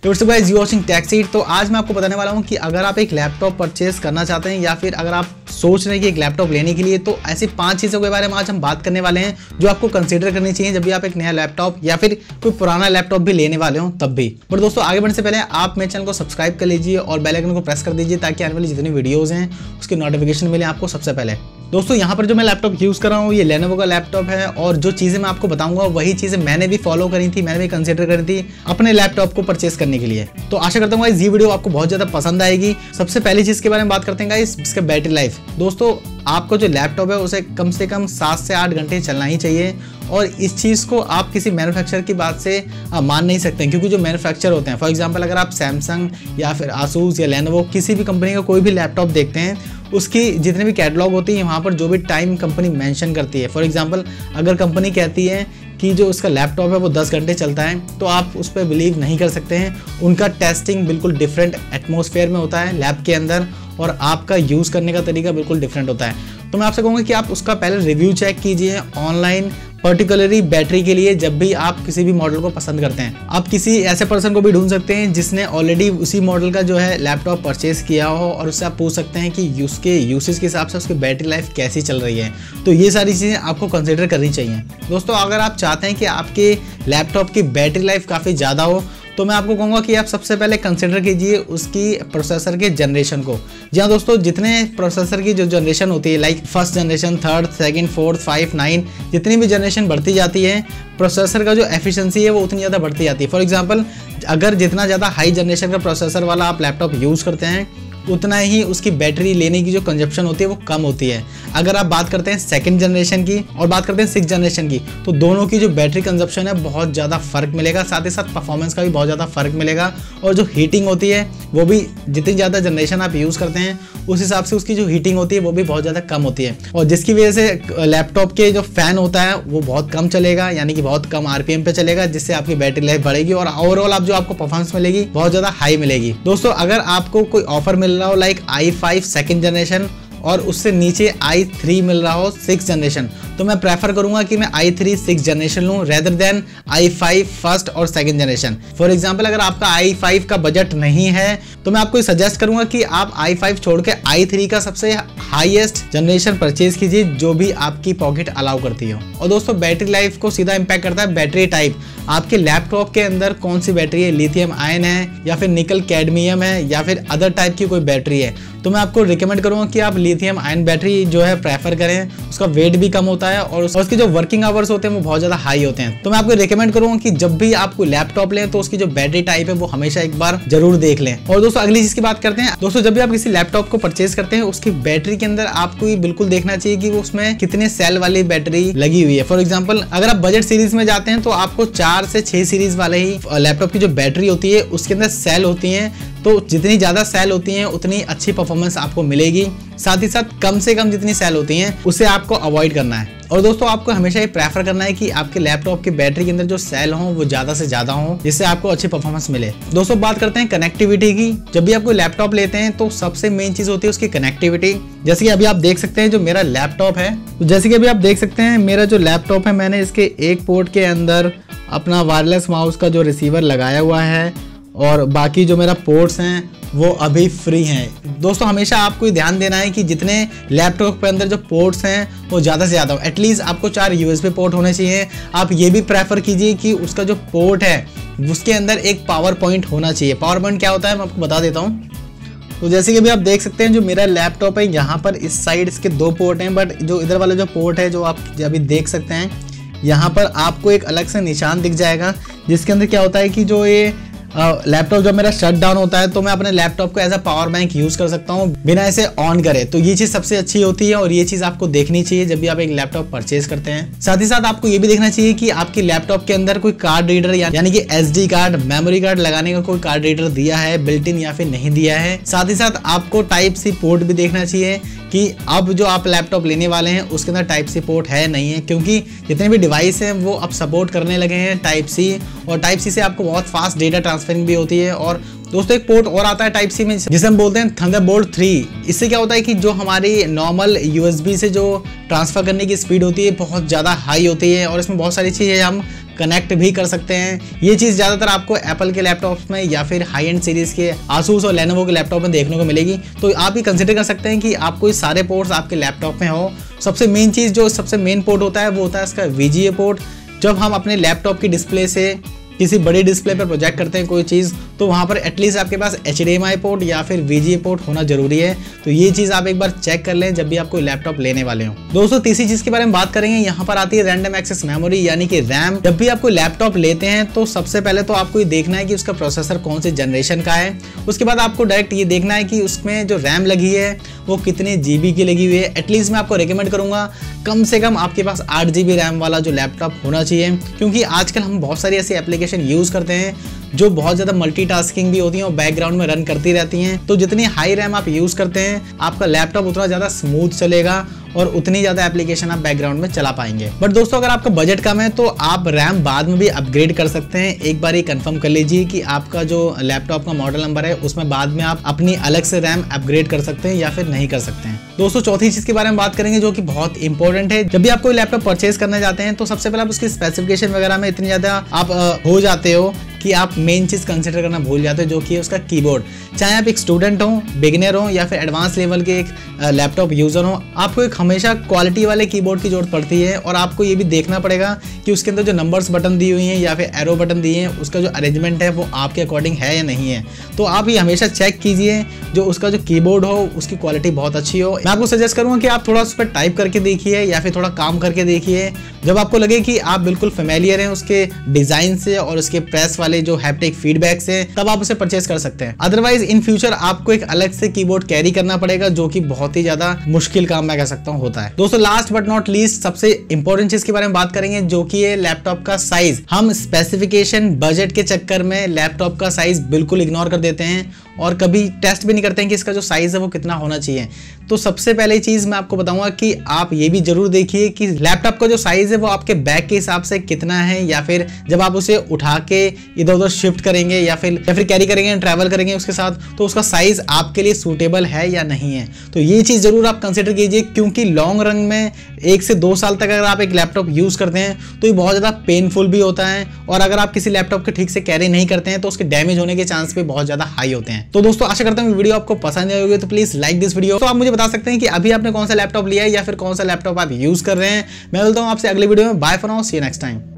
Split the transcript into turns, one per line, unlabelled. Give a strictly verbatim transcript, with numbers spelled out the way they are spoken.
Guys you watching tech seat. तो आज मैं आपको बताने वाला हूं कि अगर आप एक लैपटॉप परचेज करना चाहते हैं या फिर अगर आप सोच रहे हैं कि एक लैपटॉप लेने के लिए, तो ऐसी पांच चीज़ों के बारे में आज हम बात करने वाले हैं जो आपको कंसीडर करनी चाहिए जब भी आप एक नया लैपटॉप या फिर कोई पुराना लैपटॉप भी लेने वाले हो तब भी। बट दोस्तों आगे बढ़ने से पहले आप मेरे चैनल को सब्सक्राइब कर लीजिए और बेल आइकन को प्रेस कर दीजिए ताकि आने वाली जितनी वीडियोज़ हैं उसकी नोटिफिकेशन मिले आपको सबसे पहले। दोस्तों यहाँ पर जो मैं लैपटॉप यूज़ कर रहा हूँ ये लेनोवो का लैपटॉप है और जो चीज़ें मैं आपको बताऊंगा वही चीज़ें मैंने भी फॉलो करी थी, मैंने भी कंसीडर करी थी अपने लैपटॉप को परचेस करने के लिए। तो आशा करता हूँ गाइस ये वीडियो आपको बहुत ज़्यादा पसंद आएगी। सबसे पहली चीज़ के बारे में बात करते हैं गाइस, इसका बैटरी लाइफ। दोस्तों आपको जो लैपटॉप है उसे कम से कम सात से आठ घंटे चलना ही चाहिए और इस चीज़ को आप किसी मैन्युफैक्चरर की बात से मान नहीं सकते हैं, क्योंकि जो मैन्युफैक्चर होते हैं, फॉर एग्जांपल अगर आप सैमसंग या फिर आसूस या लेनोवो किसी भी कंपनी का कोई भी लैपटॉप देखते हैं, उसकी जितने भी कैटलॉग होती है वहाँ पर जो भी टाइम कंपनी मेंशन करती है, फॉर एग्जांपल अगर कंपनी कहती है कि जो उसका लैपटॉप है वो दस घंटे चलता है तो आप उस पर बिलीव नहीं कर सकते हैं। उनका टेस्टिंग बिल्कुल डिफरेंट एटमॉस्फेयर में होता है लैब के अंदर और आपका यूज़ करने का तरीका बिल्कुल डिफरेंट होता है। तो मैं आपसे कहूँगा कि आप उसका पहले रिव्यू चेक कीजिए ऑनलाइन, पर्टिकुलरली बैटरी के लिए। जब भी आप किसी भी मॉडल को पसंद करते हैं, आप किसी ऐसे पर्सन को भी ढूंढ सकते हैं जिसने ऑलरेडी उसी मॉडल का जो है लैपटॉप परचेज किया हो और उससे आप पूछ सकते हैं कि उसके यूसेज के हिसाब से उसकी बैटरी लाइफ कैसी चल रही है। तो ये सारी चीज़ें आपको कंसिडर करनी चाहिए। दोस्तों अगर आप चाहते हैं कि आपके लैपटॉप की बैटरी लाइफ काफ़ी ज़्यादा हो तो मैं आपको कहूँगा कि आप सबसे पहले कंसिडर कीजिए उसकी प्रोसेसर के जनरेशन को। जी हाँ दोस्तों, जितने प्रोसेसर की जो जनरेशन होती है, like first generation, third, second, fourth, five, nine, जितनी भी जनरेशन बढ़ती जाती है प्रोसेसर का जो एफिशिएंसी है वो उतनी ज़्यादा बढ़ती जाती है। फॉर एग्जांपल अगर जितना ज़्यादा हाई जनरेशन का प्रोसेसर वाला आप लैपटॉप यूज़ करते हैं उतना ही उसकी बैटरी लेने की जो कंजप्शन होती है वो कम होती है। अगर आप बात करते हैं सेकंड जनरेशन की और बात करते हैं सिक्स जनरेशन की, तो दोनों की जो बैटरी कंजप्शन है बहुत ज़्यादा फ़र्क मिलेगा, साथ ही साथ परफॉर्मेंस का भी बहुत ज़्यादा फ़र्क मिलेगा और जो हीटिंग होती है वो भी जितनी ज़्यादा जनरेशन आप यूज़ करते हैं उस हिसाब से उसकी जो हीटिंग होती है वो भी बहुत ज़्यादा कम होती है और जिसकी वजह से लैपटॉप के जो फ़ैन होता है वो बहुत कम चलेगा, यानी कि बहुत कम आरपीएम पे चलेगा, जिससे आपकी बैटरी लाइफ बढ़ेगी और ओवरऑल आप जो आपको परफॉर्मेंस मिलेगी बहुत ज़्यादा हाई मिलेगी। दोस्तों अगर आपको कोई ऑफर मिल रहा हो like i five second generation और उससे नीचे आई थ्री मिल रहा हो सिक्स जनरेशन, तो मैं प्रेफर करूंगा कि मैं आई थ्री सिक्स जनरेशन लूं rather than i five first और सेकंड जनरेशन। फॉर एग्जांपल अगर आपका आई फाइव का बजट नहीं है तो मैं आपको सजेस्ट करूंगा कि आप आई फाइव छोड़ के आई थ्री का सबसे हाईएस्ट जनरेशन परचेज कीजिए जो भी आपकी पॉकेट अलाउ करती हो। और दोस्तों बैटरी लाइफ को सीधा इंपैक्ट करता है बैटरी टाइप। आपके लैपटॉप के अंदर कौन सी बैटरी है, लिथियम आयन है या फिर निकल कैडमियम है या फिर अदर टाइप की कोई बैटरी है, तो मैं आपको रिकमेंड करूंगा कि आप लिथियम आयन बैटरी जो है प्रेफर करें। उसका वेट भी कम होता है और उसके जो वर्किंग आवर्स होते हैं वो बहुत ज़्यादा हाई होते हैं। तो मैं आपको रिकमेंड करूंगा कि जब भी आप कोई लैपटॉप लें तो उसकी जो बैटरी टाइप है वो हमेशा एक बार जरूर देख लें। और दोस्तों अगली चीज़ की बात करते हैं। दोस्तों जब भी आप किसी लैपटॉप को परचेज करते हैं उसकी बैटरी के अंदर आपको ये बिल्कुल देखना चाहिए कि वो उसमें कितने सेल वाली बैटरी लगी हुई है। फॉर एग्जाम्पल अगर आप बजट सीरीज में जाते हैं तो आपको चार से छह सीरीज वाले ही लैपटॉप की जो बैटरी होती है उसके अंदर सेल होती हैं, तो जितनी ज़्यादा सेल होती हैं उतनी अच्छी परफॉर्मेंस आपको मिलेगी। साथ ही साथ कम से कम जितनी सेल होती हैं उसे आपको अवॉइड करना है। और दोस्तों आपको हमेशा ये प्रेफर करना है कि आपके लैपटॉप की बैटरी के अंदर जो सेल हों वो ज़्यादा से ज़्यादा हों जिससे आपको अच्छी परफॉर्मेंस मिले। दोस्तों बात करते हैं कनेक्टिविटी की। जब भी आप कोई लैपटॉप लेते हैं तो सबसे मेन चीज़ होती है उसकी कनेक्टिविटी। जैसे कि अभी आप देख सकते हैं जो मेरा लैपटॉप है, तो जैसे कि अभी आप देख सकते हैं मेरा जो लैपटॉप है मैंने इसके एक पोर्ट के अंदर अपना वायरलेस माउस का जो रिसीवर लगाया हुआ है और बाकी जो मेरा पोर्ट्स हैं वो अभी फ्री हैं। दोस्तों हमेशा आपको ध्यान देना है कि जितने लैपटॉप के अंदर जो पोर्ट्स हैं वो ज़्यादा से ज़्यादा हो। एटलीस्ट आपको चार यूएसबी पोर्ट होने चाहिए। आप ये भी प्रेफर कीजिए कि उसका जो पोर्ट है उसके अंदर एक पावर पॉइंट होना चाहिए। पावर पॉइंट क्या होता है मैं आपको बता देता हूँ। तो जैसे कि अभी आप देख सकते हैं जो मेरा लैपटॉप है यहाँ पर इस साइड इसके दो पोर्ट हैं, बट जो इधर वाला जो पोर्ट है जो आप अभी देख सकते हैं यहाँ पर आपको एक अलग से निशान दिख जाएगा जिसके अंदर क्या होता है कि जो ये लैपटॉप जब मेरा शट डाउन होता है तो मैं अपने लैपटॉप को as a power bank use कर सकता हूँ बिना इसे ऑन करे। तो ये चीज़ सबसे अच्छी होती है और ये चीज़ आपको देखनी चाहिए जब भी आप एक लैपटॉप परचेज करते हैं। साथ ही साथ आपको ये भी देखना चाहिए कि आपके लैपटॉप के अंदर कोई कार्ड रीडर यानी कि एसडी कार्ड, मेमोरी कार्ड लगाने का कोई कार्ड रीडर दिया है बिल्ट इन या फिर नहीं दिया है। साथ ही साथ आपको टाइप सी पोर्ट भी देखना चाहिए कि अब जो आप लैपटॉप लेने वाले हैं उसके अंदर टाइप सी पोर्ट है नहीं है, क्योंकि जितने भी डिवाइस हैं वो अब सपोर्ट करने लगे हैं टाइप सी और टाइप सी से आपको बहुत फास्ट डेटा ट्रांसफरिंग भी होती है। और दोस्तों एक पोर्ट और आता है टाइप सी में जिसे हम बोलते हैं थंडरबोल्ट थ्री। इससे क्या होता है कि जो हमारी नॉर्मल यूएसबी से जो ट्रांसफर करने की स्पीड होती है बहुत ज़्यादा हाई होती है और इसमें बहुत सारी चीज़ें हम कनेक्ट भी कर सकते हैं। ये चीज़ ज़्यादातर आपको एप्पल के लैपटॉप्स में या फिर हाई एंड सीरीज़ के आसूस और लेनोवो के लैपटॉप में देखने को मिलेगी। तो आप ये कंसिडर कर सकते हैं कि आपको ये सारे पोर्ट्स आपके लैपटॉप में हो। सबसे मेन चीज़ जो सबसे मेन पोर्ट होता है वो होता है इसका वी जी ए पोर्ट। जब हम अपने लैपटॉप की डिस्प्ले से किसी बड़ी डिस्प्ले पर प्रोजेक्ट करते हैं कोई चीज़, तो वहाँ पर एटलीस्ट आपके पास H D M I port या फिर वी जी ए पोर्ट होना जरूरी है। तो ये चीज़ आप एक बार चेक कर लें जब भी आप कोई लैपटॉप लेने वाले हो। दोस्तों तीसरी चीज़ के बारे में बात करेंगे, यहाँ पर आती है रैंडम एक्सेस मेमोरी यानी कि रैम। जब भी आप कोई लैपटॉप लेते हैं तो सबसे पहले तो आपको ये देखना है कि उसका प्रोसेसर कौन से जनरेशन का है। उसके बाद आपको डायरेक्ट ये देखना है कि उसमें जो रैम लगी है वो कितने जी बी की लगी हुई है। एटलीस्ट मैं आपको रिकमेंड करूँगा कम से कम आपके पास आठ जी बी रैम वाला जो लैपटॉप होना चाहिए, क्योंकि आजकल हम बहुत सारी ऐसी एप्लीकेशन यूज़ करते हैं जो बहुत ज़्यादा मल्टीटास्किंग भी होती हैं और बैकग्राउंड में रन करती रहती हैं। तो जितनी हाई रैम आप यूज़ करते हैं आपका लैपटॉप उतना ज़्यादा स्मूथ चलेगा और उतनी ज़्यादा एप्लीकेशन आप बैकग्राउंड में चला पाएंगे। बट दोस्तों अगर आपका बजट कम है तो आप रैम बाद में भी अपग्रेड कर सकते हैं। एक बार ये कंफर्म कर लीजिए कि आपका जो लैपटॉप का मॉडल नंबर है उसमें बाद में आप अपनी अलग से रैम अपग्रेड कर सकते हैं या फिर नहीं कर सकते हैं। दोस्तों चौथी चीज़ के बारे में बात करेंगे जो कि बहुत इंपॉर्टेंट है। जब भी आप कोई लैपटॉप परचेज करने जाते हैं तो सबसे पहले आप उसकी स्पेसिफिकेशन वगैरह में इतनी ज़्यादा आप हो जाते हो कि आप मेन चीज़ कंसिडर करना भूल जाते हो, जो कि है उसका कीबोर्ड। चाहे आप एक स्टूडेंट हो, बिगिनर हो या फिर एडवांस लेवल के एक लैपटॉप यूज़र हो, आपको एक हमेशा क्वालिटी वाले कीबोर्ड की जरूरत पड़ती है। और आपको ये भी देखना पड़ेगा कि उसके अंदर जो नंबर्स बटन दी हुई हैं या फिर एरो बटन दिए हैं उसका जो अरेंजमेंट है वो आपके अकॉर्डिंग है या नहीं है। तो आप ये हमेशा चेक कीजिए जो उसका जो कीबोर्ड हो उसकी क्वालिटी बहुत अच्छी हो। मैं आपको सजेस्ट करूँगा कि आप थोड़ा उस पर टाइप करके देखिए या फिर थोड़ा काम करके देखिए। जब आपको लगे कि आप बिल्कुल फेमिलियर हैं उसके डिज़ाइन से और उसके प्रेस वाले जो हैप्टिक फीडबैक से, तब आप उसे परचेज कर सकते हैं। अदरवाइज इन फ्यूचर आपको एक अलग से कीबोर्ड कैरी करना पड़ेगा जो कि बहुत ही ज्यादा मुश्किल काम मैं कह सकता हूं होता है। दोस्तों लास्ट बट नॉट लीस्ट सबसे इंपॉर्टेंट चीज के बारे में बात करेंगे जो कि है लैपटॉप का साइज। हम स्पेसिफिकेशन बजट के चक्कर में लैपटॉप का साइज बिल्कुल इग्नोर कर देते हैं और कभी टेस्ट भी नहीं करते हैं कि इसका जो साइज है वो कितना होना चाहिए। तो सबसे पहले चीज मैं आपको बताऊंगा कि आप ये भी जरूर देखिए कि लैपटॉप का जो साइज है वो आपके बैग के हिसाब से कितना है, या फिर जब आप उसे उठा के इधर उधर शिफ्ट करेंगे या फिर या फिर कैरी करेंगे, ट्रैवल करेंगे उसके साथ, तो उसका साइज आपके लिए सूटेबल है या नहीं है। तो ये चीज जरूर आप कंसिडर कीजिए, क्योंकि लॉन्ग रन में एक से दो साल तक अगर आप एक लैपटॉप यूज करते हैं तो ये बहुत ज्यादा पेनफुल भी होता है। और अगर आप किसी लैपटॉप को ठीक से कैरी नहीं करते हैं तो उसके डैमेज होने के चांस भी बहुत ज्यादा हाई होते हैं। तो दोस्तों आशा करता हूँ वीडियो आपको पसंद आई होगी, तो प्लीज लाइक दिस वीडियो। तो आप मुझे बता सकते हैं कि अभी आपने कौन सा लैपटॉप लिया है या फिर कौन सा लैपटॉप आप यूज कर रहे हैं। मैं बोलता हूँ आपसे अगले वीडियो में। Bye for now, see you next time.